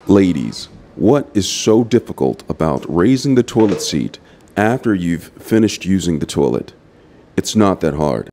Ladies, what is so difficult about raising the toilet seat after you've finished using the toilet? It's not that hard.